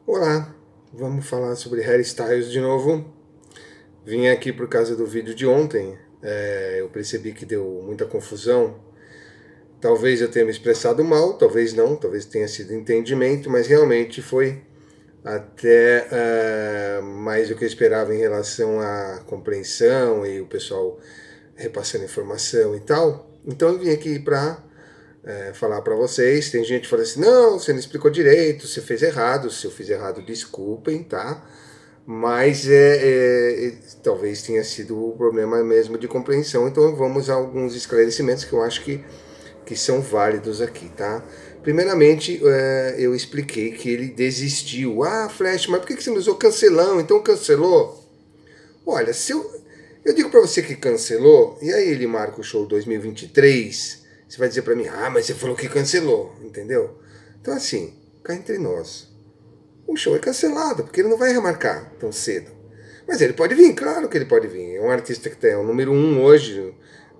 Olá, vamos falar sobre hairstyles de novo. Vim aqui por causa do vídeo de ontem. Eu percebi que deu muita confusão. Talvez eu tenha me expressado mal, talvez não, talvez tenha sido entendimento, mas realmente foi até mais do que eu esperava em relação à compreensão e o pessoal repassando informação e tal. Então eu vim aqui para falar para vocês. Tem gente que fala assim, não, você não explicou direito, você fez errado. Se eu fiz errado, desculpem, tá? Mas talvez tenha sido o problema mesmo de compreensão. Então vamos a alguns esclarecimentos que eu acho que são válidos aqui, tá? Primeiramente, eu expliquei que ele desistiu. Ah, Flash, mas por que você não usou cancelão? Então cancelou? Olha, se eu digo para você que cancelou, e aí ele marca o show 2023, você vai dizer para mim, ah, mas você falou que cancelou, entendeu? Então assim, cá entre nós, o show é cancelado, porque ele não vai remarcar tão cedo. Mas ele pode vir, claro que ele pode vir. É um artista que é o número 1 hoje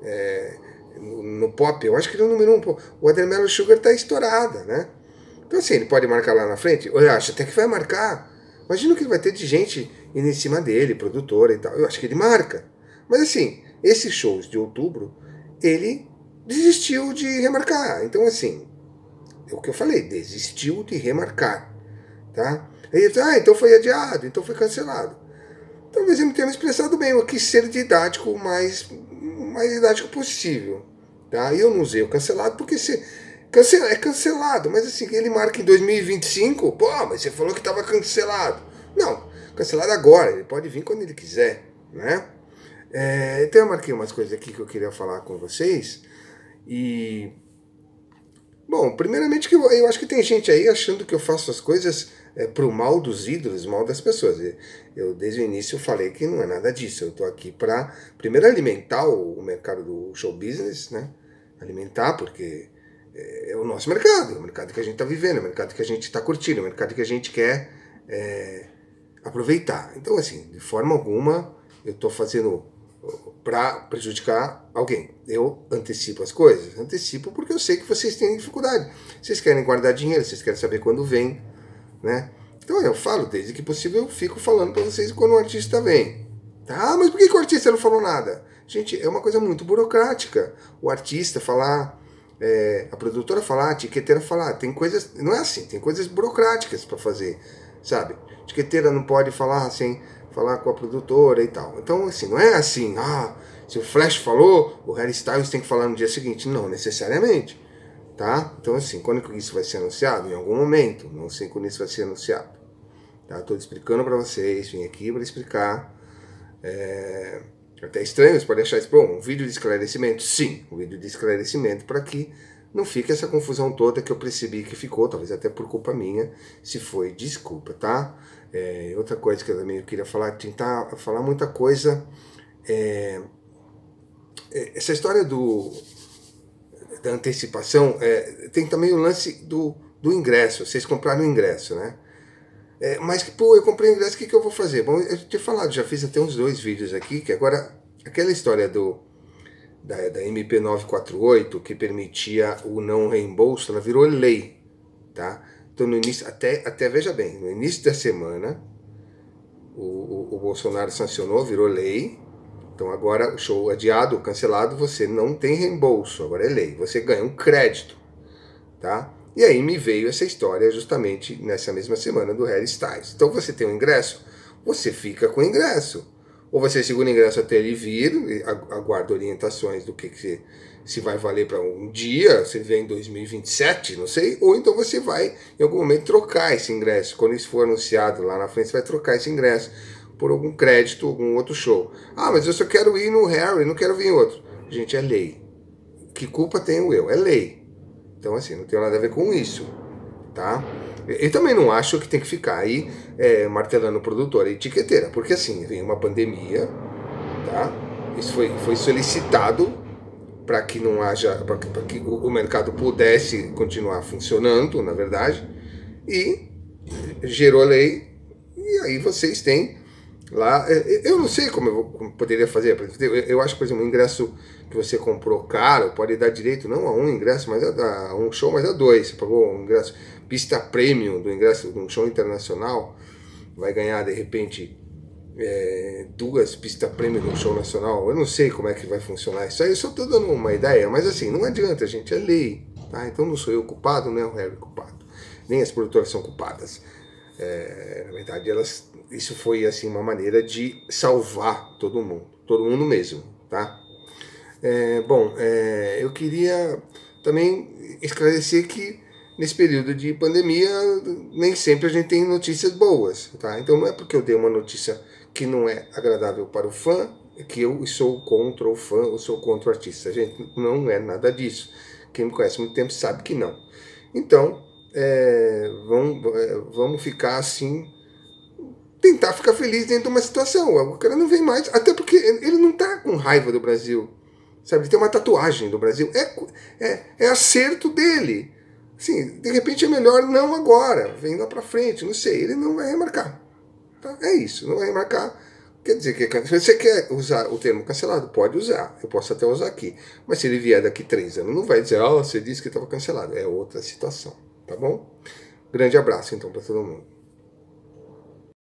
no pop. Eu acho que ele é o número 1. O Adrian Mello Sugar tá estourada, né? Então assim, ele pode marcar lá na frente. Eu acho até que vai marcar. Imagina o que vai ter de gente indo em cima dele, produtora e tal. Eu acho que ele marca. Mas assim, esses shows de outubro, ele desistiu de remarcar. Então assim, é o que eu falei, desistiu de remarcar. Tá? Aí ele diz, então foi adiado, então foi cancelado. Talvez eu não tenha me expressado bem, eu quis ser didático o mais didático possível. Tá? E eu não usei o cancelado porque é cancelado, mas assim, ele marca em 2025, pô, mas você falou que estava cancelado. Não, cancelado agora, ele pode vir quando ele quiser, né? Então eu marquei umas coisas aqui que eu queria falar com vocês. E bom, primeiramente que eu acho que tem gente aí achando que eu faço as coisas pro mal dos ídolos, mal das pessoas. Eu desde o início falei que não é nada disso. Eu tô aqui para primeiro alimentar o mercado do show business, né? Alimentar porque é o nosso mercado, é o mercado que a gente tá vivendo, é o mercado que a gente tá curtindo, é o mercado que a gente quer aproveitar. Então assim, de forma alguma eu tô fazendo para prejudicar alguém. Eu antecipo as coisas. Antecipo porque eu sei que vocês têm dificuldade. Vocês querem guardar dinheiro, vocês querem saber quando vem, né? Então eu falo, desde que possível, eu fico falando para vocês quando o artista vem. Tá? Mas por que o artista não falou nada? Gente, é uma coisa muito burocrática. O artista falar, a produtora falar, a etiqueteira falar. Tem coisas, não é assim, tem coisas burocráticas para fazer, sabe? A etiqueteira não pode falar assim, falar com a produtora e tal. Então, assim, não é assim, se o Flash falou, o Harry Styles tem que falar no dia seguinte. Não, necessariamente, tá? Então, assim, quando isso vai ser anunciado? Em algum momento, não sei quando isso vai ser anunciado. Tá? Tô explicando para vocês, vim aqui para explicar. Até estranho, você pode achar isso, bom, um vídeo de esclarecimento? Sim, um vídeo de esclarecimento para que não fique essa confusão toda que eu percebi que ficou, talvez até por culpa minha. Se foi, desculpa, tá? Outra coisa que eu também queria falar, tentar falar muita coisa. Essa história da antecipação, tem também o lance do ingresso. Vocês compraram o ingresso, né? Mas, pô, eu comprei o ingresso, o que eu vou fazer? Bom, eu tinha falado, já fiz até uns 2 vídeos aqui, que agora, aquela história da MP 948, que permitia o não reembolso, ela virou lei, tá? Então, no início, até veja bem, no início da semana, o Bolsonaro sancionou, virou lei. Então, agora, o show adiado, cancelado, você não tem reembolso, agora é lei. Você ganha um crédito, tá? E aí me veio essa história justamente nessa mesma semana do Harry Styles. Então, você tem um ingresso, você fica com o ingresso. Ou você segura o ingresso até ele vir, aguarda orientações do que se vai valer para um dia, se vem em 2027, não sei, ou então você vai em algum momento trocar esse ingresso. Quando isso for anunciado lá na frente, você vai trocar esse ingresso por algum crédito, algum outro show. Ah, mas eu só quero ir no Harry, não quero vir em outro. Gente, é lei. Que culpa tenho eu? É lei. Então assim, não tem nada a ver com isso, tá? Eu também não acho que tem que ficar aí martelando produtora e etiqueteira, porque assim, vem uma pandemia, tá? Isso foi solicitado para que não haja, para que o mercado pudesse continuar funcionando, na verdade, e gerou lei, e aí vocês têm Lá, eu não sei como poderia fazer. Eu acho que, por exemplo, o ingresso que você comprou caro pode dar direito não a um ingresso, mas a um show, mas a dois. Você pagou um ingresso, pista premium do ingresso de um show internacional, vai ganhar de repente duas pistas premium de um show nacional. Eu não sei como é que vai funcionar isso aí, eu só estou dando uma ideia, mas assim, não adianta, gente, é lei. Tá? Então não sou eu culpado, não é o Harry culpado. Nem as produtoras são culpadas. Na verdade, isso foi assim uma maneira de salvar todo mundo mesmo, tá? Eu queria também esclarecer que nesse período de pandemia nem sempre a gente tem notícias boas, tá? Então não é porque eu dei uma notícia que não é agradável para o fã que eu sou contra o fã ou sou contra o artista. Gente, não é nada disso. Quem me conhece há muito tempo sabe que não. Então, vamos ficar assim, tentar ficar feliz dentro de uma situação. O cara não vem mais, até porque ele não tá com raiva do Brasil, sabe? Ele tem uma tatuagem do Brasil, é acerto dele. Assim, de repente é melhor não agora, vem lá pra frente, não sei, ele não vai remarcar. Tá? É isso, não vai remarcar. Quer dizer que se você quer usar o termo cancelado, pode usar, eu posso até usar aqui. Mas se ele vier daqui 3 anos, não vai dizer, você disse que estava cancelado, é outra situação, tá bom? Grande abraço então para todo mundo.